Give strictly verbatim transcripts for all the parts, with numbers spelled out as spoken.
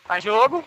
Tá em jogo.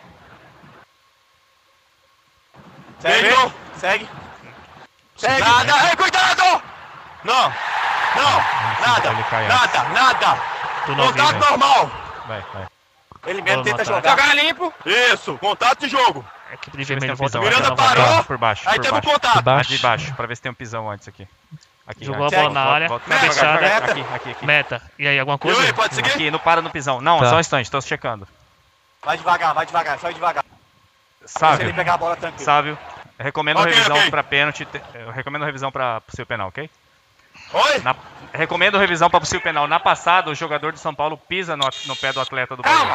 Segue. Segue. Segue. Nada. Ei, cuidado! Não. Não. Nada. Ele cai Nada. Nada. Tô novinho, Contato né? normal. Vai, vai. Ele mesmo Vou tenta matar. jogar. Jogar limpo. Isso. Contato de jogo. A equipe de vermelho Ver se tem um volta pisão Miranda aqui. parou. Por- Por baixo, Aí por temos baixo. contato. Ah, de baixo, pra ver se tem um pisão antes aqui. Aqui, Jogou aqui. a bola na Volta, área, volta, Meta, volta, cabeçada. devagar, aqui, aqui, aqui. Meta. E aí, alguma E coisa? aí, pode seguir? Aqui, não para no pisão. Não, Tá. só um instante, tô checando. Vai devagar, vai devagar, só ir devagar. Se Sábio, ele pegar a bola tranquilo. sábio. Eu recomendo Ok, revisão ok. pra pênalti. te- Eu recomendo revisão pra possível penal, ok? Oi? Na- recomendo revisão pra possível penal. Na passada, o jogador de São Paulo pisa no, at- no pé do atleta do Bahia. Calma!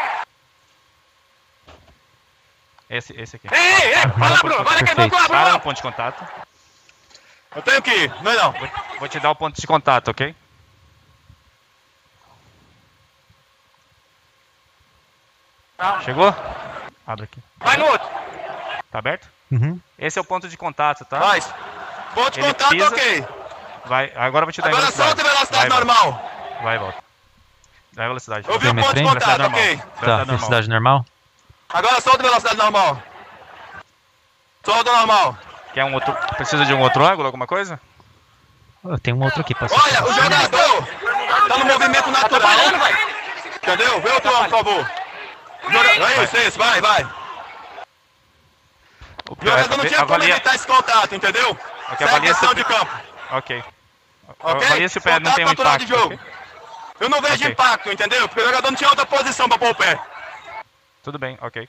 Esse, esse aqui. Ei, ei, ei! Vai lá, Bruno! Vai lá que é Perfeito. banco, Para no Bruno! ponto de contato. Eu tenho que ir. Não é não. Vou, vou te dar o ponto de contato, ok? Chegou? Abre aqui. Vai no outro! Tá aberto? Uhum. Esse é o ponto de contato, tá? Vai. Ponto de Ele contato, pisa. ok. Vai, agora eu vou te dar Agora velocidade. solta a velocidade Vai, normal. Volta. Vai, volta. Dá velocidade. Eu vi o Vem, ponto de frente. contato, Velocidade ok. normal. Tá, normal. velocidade normal. Agora solta a velocidade normal. Solta normal. Quer um outro. Precisa de um outro ângulo, alguma coisa? Eu tenho um outro aqui, posso Olha, o jogador tá no movimento natural. Entendeu? Vê outro ângulo, por favor. Joga- É isso, é isso, vai, vai. O O jogador não tinha como avalia, evitar esse contato, entendeu? Ok, Segue avalia a ação se- de campo, Ok. ok? Avalia se o pé não Contato tem um natural impacto. de jogo. ok? Eu não vejo Ok. impacto, entendeu? Porque o jogador não tinha outra posição pra pôr o pé. Tudo bem, ok.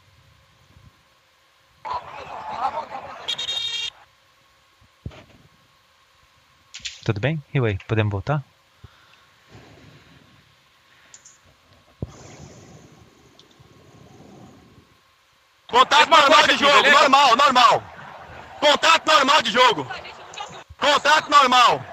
Tudo bem? Hiway, podemos voltar? Contato normal de jogo, normal, normal. Contato normal de jogo. Contato normal.